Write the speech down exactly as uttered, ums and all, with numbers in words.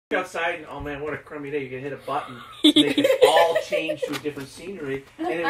outside and oh man, what a crummy day! You can hit a button, and they can all change to a different scenery, and it